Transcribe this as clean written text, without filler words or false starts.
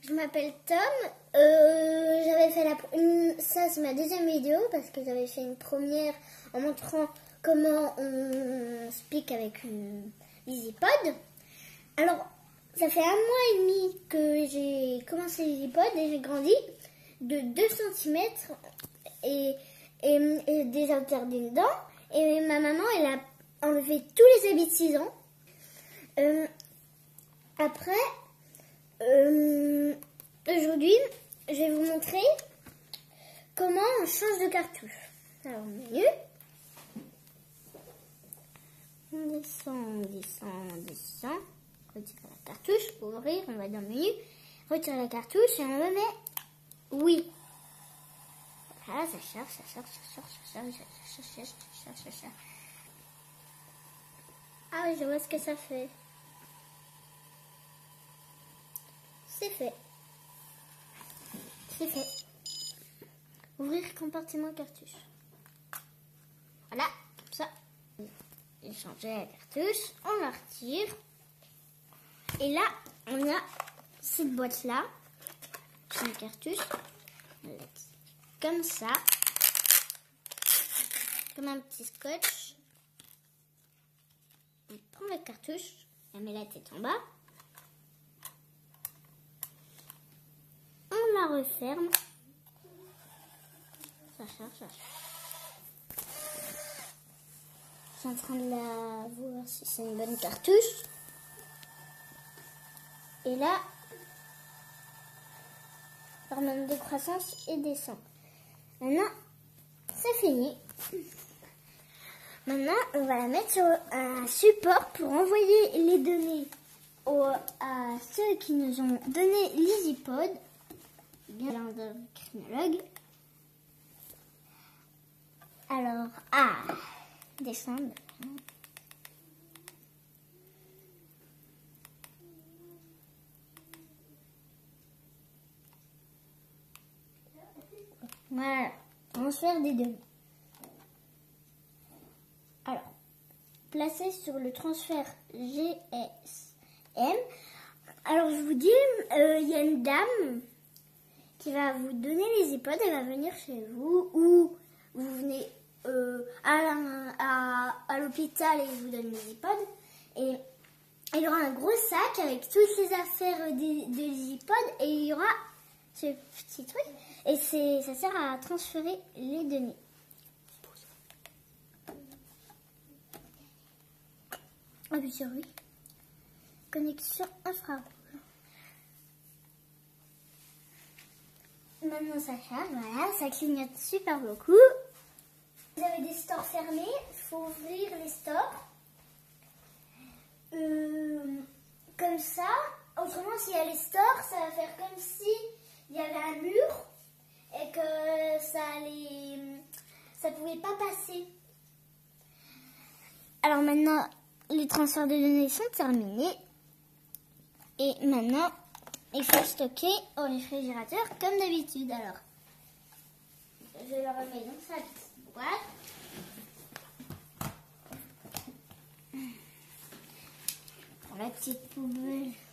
Je m'appelle Tom. J'avais fait ça c'est ma deuxième vidéo parce que j'avais fait une première en montrant comment on speak avec une EasyPod. Alors, ça fait 1 mois et demi que j'ai commencé l'EasyPod et j'ai grandi de 2 cm et des interdits dedans. Et ma maman, elle a enlevé tous les habits de 6 ans. Après, aujourd'hui, je vais vous montrer comment on change de cartouche. Alors, menu. On descend, Retirer la cartouche, ouvrir, on va dans le menu, retirer la cartouche et on le met oui. Voilà, ça cherche. Ah oui, je vois ce que ça fait. C'est fait. Ouvrir compartiment cartouche. Voilà, comme ça. J'ai changé la cartouche, on la retire. Et là, on a cette boîte-là. C'est une cartouche. Comme ça. Comme un petit scotch. On prend la cartouche, on met la tête en bas. On la referme. Ça cherche. Je suis en train de la voir si c'est une bonne cartouche. Et là, hormone de croissance et descend. Maintenant, c'est fini. Maintenant, on va la mettre sur un support pour envoyer les données à ceux qui nous ont donné l'EasyPod. Bien l'endocrinologue. Alors, descendre. Voilà, transfert des données. Alors, placez sur le transfert GSM. Alors, je vous dis, il y a une dame qui va vous donner les iPods. Elle va venir chez vous ou vous venez à l'hôpital et elle vous donne les iPods. Et il y aura un gros sac avec toutes les affaires de l'EasyPod et il y aura ce petit truc. Et ça sert à transférer les données. Appuie sur oui. Connexion infrarouge. Maintenant ça charge, voilà, ça clignote super beaucoup. Vous avez des stores fermés, il faut ouvrir les stores. Comme ça. Autrement, s'il y a les stores, ça va faire comme si il y avait un mur et que ça pouvait pas passer. Alors maintenant, les transferts de données sont terminés. Et maintenant, il faut stocker au réfrigérateur comme d'habitude. Alors, je le remets dans sa petite boîte. Pour la petite poubelle.